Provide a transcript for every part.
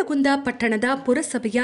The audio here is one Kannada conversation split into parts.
ನವಲಗುಂದ ಪಟ್ಟಣದ ಪುರಸಭೆಯ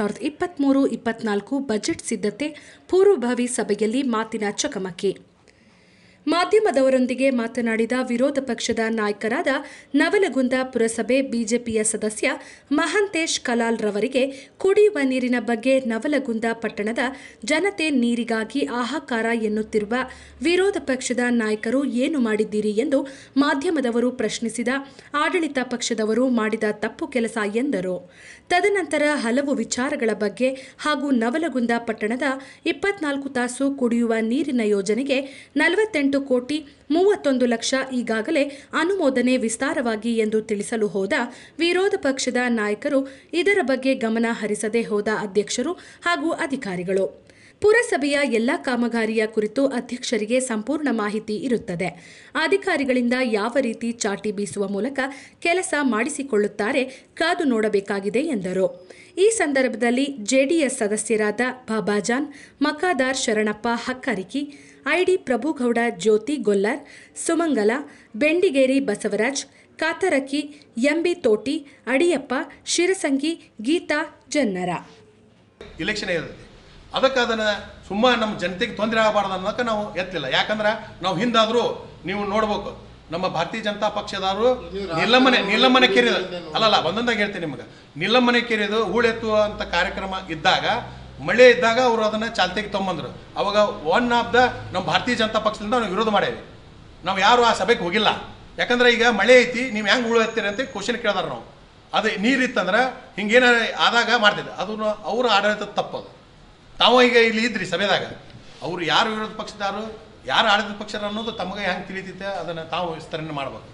2023-24 ಬಜೆಟ್ ಸಿದ್ಧತೆ ಪೂರ್ವಭಾವಿ ಸಭೆಯಲ್ಲಿ ಮಾತಿನ ಚಕಮಕಿ. ಮಾಧ್ಯಮದವರೊಂದಿಗೆ ಮಾತನಾಡಿದ ವಿರೋಧ ಪಕ್ಷದ ನಾಯಕರಾದ ನವಲಗುಂದ ಪುರಸಭೆ ಬಿಜೆಪಿಯ ಸದಸ್ಯ ಮಹಾಂತೇಶ್ ಕಲಾಲ್ ರವರಿಗೆ ಕುಡಿಯುವ ನೀರಿನ ಬಗ್ಗೆ ನವಲಗುಂದ ಪಟ್ಟಣದ ಜನತೆ ನೀರಿಗಾಗಿ ಹಾಹಾಕಾರ ಎನ್ನುತ್ತಿರುವ ವಿರೋಧ ಪಕ್ಷದ ನಾಯಕರು ಏನು ಮಾಡಿದ್ದೀರಿ ಎಂದು ಮಾಧ್ಯಮದವರು ಪ್ರಶ್ನಿಸಿದ ಆಡಳಿತ ಪಕ್ಷದವರು ಮಾಡಿದ ತಪ್ಪು ಕೆಲಸ ಎಂದರು. ತದನಂತರ ಹಲವು ವಿಚಾರಗಳ ಬಗ್ಗೆ ಹಾಗೂ ನವಲಗುಂದ ಪಟ್ಟಣದ 24 ತಾಸು ಕುಡಿಯುವ ನೀರಿನ ಯೋಜನೆಗೆ 48 ಕೋಟಿ 31 ಲಕ್ಷ ಈಗಾಗಲೇ ಅನುಮೋದನೆ ವಿಸ್ತಾರವಾಗಿ ಎಂದು ತಿಳಿಸಲು ಹೋದ ವಿರೋಧ ಪಕ್ಷದ ನಾಯಕರು ಇದರ ಬಗ್ಗೆ ಗಮನ ಹರಿಸದೆ ಹೋದ ಅಧ್ಯಕ್ಷರು ಹಾಗೂ ಅಧಿಕಾರಿಗಳು. ಪುರಸಭೆಯ ಎಲ್ಲ ಕಾಮಗಾರಿಯ ಕುರಿತು ಅಧ್ಯಕ್ಷರಿಗೆ ಸಂಪೂರ್ಣ ಮಾಹಿತಿ ಇರುತ್ತದೆ. ಅಧಿಕಾರಿಗಳಿಂದ ಯಾವ ರೀತಿ ಚಾಟಿ ಬೀಸುವ ಮೂಲಕ ಕೆಲಸ ಮಾಡಿಸಿಕೊಳ್ಳುತ್ತಾರೆ ಕಾದು ನೋಡಬೇಕಾಗಿದೆ ಎಂದರು. ಈ ಸಂದರ್ಭದಲ್ಲಿ ಜೆಡಿಎಸ್ ಸದಸ್ಯರಾದ Babajan, Makadar Sharanappa Hakkariki, ID Prabhugowda, Jyothi Gollar, Sumangala, Bendigeri Basavaraj, Kataraki, MB Thoti, Adiyappa, Shirasangi, Geetha Jannara election ಇರುತ್ತೆ. ಅದಕ್ಕೆ ಅದನ್ನು ಸುಮ್ಮನೆ ನಮ್ಮ ಜನತೆಗೆ ತೊಂದರೆ ಆಗಬಾರ್ದು ಅನ್ನೋಕೆ ನಾವು ಎತ್ತಲಿಲ್ಲ. ಯಾಕಂದ್ರೆ ನಾವು ಹಿಂದಾದರೂ ನೀವು ನೋಡ್ಬೇಕು, ನಮ್ಮ ಭಾರತೀಯ ಜನತಾ ಪಕ್ಷದವರು ನಿಲ್ಲಮ್ಮನೆ ಕೆರೆದು ಅಲ್ಲಲ್ಲ ಒಂದೊಂದಾಗಿ ಹೇಳ್ತೀನಿ ನಿಮಗೆ. ನಿಲ್ಲಮ್ಮನೆ ಕೆರೆದು ಹೂಳೆತ್ತುವ ಅಂತ ಕಾರ್ಯಕ್ರಮ ಇದ್ದಾಗ, ಮಳೆ ಇದ್ದಾಗ ಅವರು ಅದನ್ನು ಚಾಲ್ತಿಗೆ ತೊಗೊಂಬಂದರು. ಅವಾಗ ಒನ್ ಆಫ್ ದ ನಮ್ಮ ಭಾರತೀಯ ಜನತಾ ಪಕ್ಷದಿಂದ ನಾವು ವಿರೋಧ ಮಾಡೇವಿ. ನಾವು ಯಾರು ಆ ಸಭೆಗೆ ಹೋಗಿಲ್ಲ. ಯಾಕಂದ್ರೆ ಈಗ ಮಳೆ ಐತಿ, ನೀವು ಹೆಂಗೆ ಹೂಳು ಎತ್ತೀರಿ ಅಂತ ಕ್ವಶನ್ ಕೇಳಿದಾರೆ. ನಾವು ಅದು ನೀರಿತ್ತಂದ್ರೆ ಹಿಂಗೇನ ಆದಾಗ ಮಾಡ್ತಿದ್ದೆ, ಅದನ್ನು ಅವರ ಆಡಳಿತದ ತಪ್ಪದು. ತಾವು ಈಗ ಇಲ್ಲಿ ಇದ್ರಿ ಸಭೆದಾಗ, ಅವರು ಯಾರು ವಿರೋಧ ಪಕ್ಷದಾರು ಯಾರು ಆಡಳಿತ ಪಕ್ಷದ ಅನ್ನೋದು ತಮಗೆ ಹೆಂಗೆ ತಿಳಿತೈತೆ ಅದನ್ನು ತಾವು ವಿಸ್ತರಣೆ ಮಾಡ್ಬೇಕು.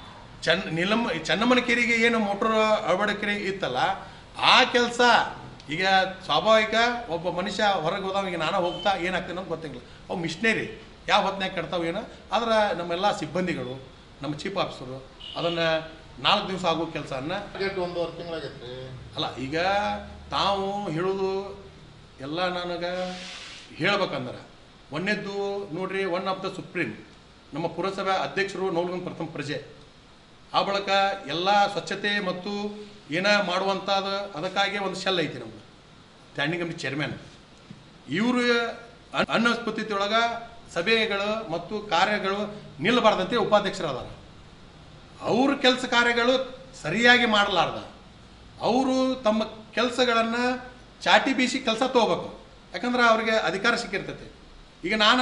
ಚೆನ್ನಮ್ಮನ ಕೆರೆಗೆ ಏನು ಮೋಟ್ರ್ ಅಳವಡಿಕೆ ಇತ್ತಲ್ಲ, ಆ ಕೆಲಸ ಈಗ ಸ್ವಾಭಾವಿಕ ಒಬ್ಬ ಮನುಷ್ಯ ಹೊರಗೆ ಹೋದವ. ಈಗ ನಾನು ಹೋಗ್ತಾ ಏನಾಗ್ತದೆ ಅನ್ನೋದು ಗೊತ್ತಿಲ್ಲ. ಅವು ಮಿಷನರಿ ಯಾವ ಹೊತ್ತಿನಾಗ ಕೆಡ್ತಾವೆ ಏನೋ. ಆದರೆ ನಮ್ಮೆಲ್ಲ ಸಿಬ್ಬಂದಿಗಳು, ನಮ್ಮ ಚೀಫ್ ಆಫೀಸರು ಅದನ್ನು 4 ದಿವಸ ಆಗೋ ಕೆಲಸನ 1.5 ತಿಂಗಳಾಗೈತೆ ಅಲ್ಲ. ಈಗ ತಾವು ಹೇಳೋದು ಎಲ್ಲ ನನಗೆ ಹೇಳ್ಬೇಕಂದ್ರೆ ಒಂದೇದ್ದು ನೋಡ್ರಿ, ಒನ್ ಆಫ್ ದ ಸುಪ್ರೀಂ ನಮ್ಮ ಪುರಸಭೆ ಅಧ್ಯಕ್ಷರು ನವಲಗುಂದ ಪ್ರಥಮ ಪ್ರಜೆ. ಆ ಬಳಿಕ ಎಲ್ಲ ಸ್ವಚ್ಛತೆ ಮತ್ತು ಏನ ಮಾಡುವಂಥದ್ದು ಅದಕ್ಕಾಗಿ ಒಂದು ಶೆಲ್ ಐತಿ ನಮ್ದು ಸ್ಟ್ಯಾಂಡಿಂಗ್ ಕಮಿಟಿ ಚೇರ್ಮನ್. ಇವರು ಅನುಪಸ್ಥಿತಿಯೊಳಗೆ ಸಭೆಗಳು ಮತ್ತು ಕಾರ್ಯಗಳು ನಿಲ್ಲಬಾರ್ದಂತೆ ಉಪಾಧ್ಯಕ್ಷರಾದಾರ. ಅವ್ರ ಕೆಲಸ ಕಾರ್ಯಗಳು ಸರಿಯಾಗಿ ಮಾಡಲಾರ್ದ ಅವರು ತಮ್ಮ ಕೆಲಸಗಳನ್ನು ಚಾಟಿ ಬೀಸಿ ಕೆಲಸ ತೊಗೋಬೇಕು. ಯಾಕಂದ್ರೆ ಅವ್ರಿಗೆ ಅಧಿಕಾರ ಸಿಕ್ಕಿರ್ತೈತಿ. ಈಗ ನಾನು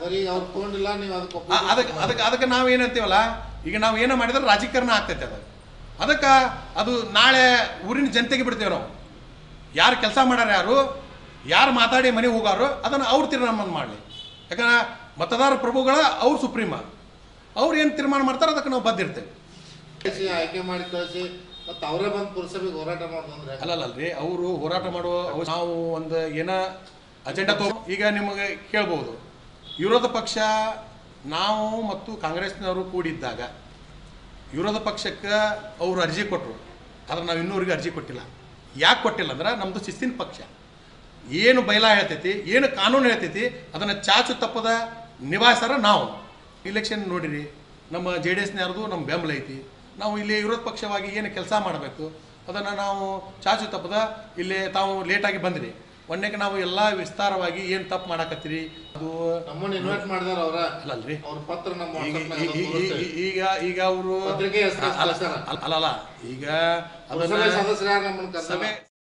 ಅದಕ್ಕೆ ನಾವು ಏನಂತೀವಲ್ಲ, ಈಗ ನಾವು ಏನೋ ಮಾಡಿದ್ರೆ ರಾಜಕಾರಣ ಆಗ್ತೈತೆ. ಅದಕ್ಕೆ ಅದು ನಾಳೆ ಊರಿನ ಜನತೆಗೆ ಬಿಡ್ತೇವೆ ನಾವು. ಯಾರು ಕೆಲಸ ಮಾಡ್ಯಾರ, ಯಾರು ಮಾತಾಡಿ ಮನೆಗೆ ಹೋಗಾರು ಅದನ್ನು ಅವ್ರು ತೀರ್ಮಾನ ಮಾಡಲಿ. ಯಾಕಂದ್ರೆ ಮತದಾರ ಪ್ರಭುಗಳ ಅವ್ರು ಸುಪ್ರೀಮ, ಅವ್ರು ಏನು ತೀರ್ಮಾನ ಮಾಡ್ತಾರೆ ಅದಕ್ಕೆ ನಾವು ಬದ್ದಿರ್ತೇವೆ. ಆಯ್ಕೆ ಮಾಡಿ ಕಳಿಸಿ ಮತ್ತು ಅವರೇ ಬಂದು ಪುರಸಭೆಗೆ ಹೋರಾಟ ಮಾಡೋದಂದ್ರೆ ಅಲ್ಲಲ್ರಿ, ಅವರು ಹೋರಾಟ ಮಾಡುವ ನಾವು ಒಂದು ಏನೋ ಅಜೆಂಡಾ ಈಗ ನಿಮಗೆ ಕೇಳ್ಬೋದು, ವಿರೋಧ ಪಕ್ಷ ನಾವು ಮತ್ತು ಕಾಂಗ್ರೆಸ್ನವರು ಕೂಡಿದ್ದಾಗ ವಿರೋಧ ಪಕ್ಷಕ್ಕೆ ಅವರು ಅರ್ಜಿ ಕೊಟ್ಟರು. ಆದರೆ ನಾವು ಇನ್ನೂವರೆಗೆ ಅರ್ಜಿ ಕೊಟ್ಟಿಲ್ಲ. ಯಾಕೆ ಕೊಟ್ಟಿಲ್ಲ ಅಂದ್ರೆ ನಮ್ಮದು ಶಿಸ್ತಿನ ಪಕ್ಷ. ಏನು ಬೈಲಾ ಹೇಳ್ತೈತಿ, ಏನು ಕಾನೂನು ಹೇಳ್ತೈತಿ ಅದನ್ನು ಚಾಚು ತಪ್ಪದ ನಿಭಾಯಿಸಾರ ನಾವು. ಇಲೆಕ್ಷನ್ ನೋಡಿರಿ, ನಮ್ಮ JDSನವ್ರದ್ದು ನಮ್ಮ ಬೆಂಬಲ ಐತಿ. ನಾವು ಇಲ್ಲಿ ವಿರೋಧ ಪಕ್ಷವಾಗಿ ಏನು ಕೆಲಸ ಮಾಡಬೇಕು ಅದನ್ನು ನಾವು ಚಾಚು ತಪ್ಪದ ಇಲ್ಲಿ ತಾವು ಲೇಟಾಗಿ ಬಂದ್ರಿ. ಒಂದಕ್ಕೆ ನಾವು ಎಲ್ಲ ವಿಸ್ತಾರವಾಗಿ ಏನು ತಪ್ಪು ಮಾಡಕತ್ತೀರಿ ಅದು ನಮ್ಮನ್ನು ಇನ್ವೈಟ್ ಮಾಡಿದಾರ ಅವರ ಅಲ್ಲಲ್ರಿ. ಅವ್ರ ಪತ್ರ ನಮ್ಮ ಈಗ ಅವರು ಅಲ್ಲಲ್ಲ, ಈಗ ಸದಸ್ಯರು ಯಾರು ನಮ್ಮನ್ನು ಸಭೆ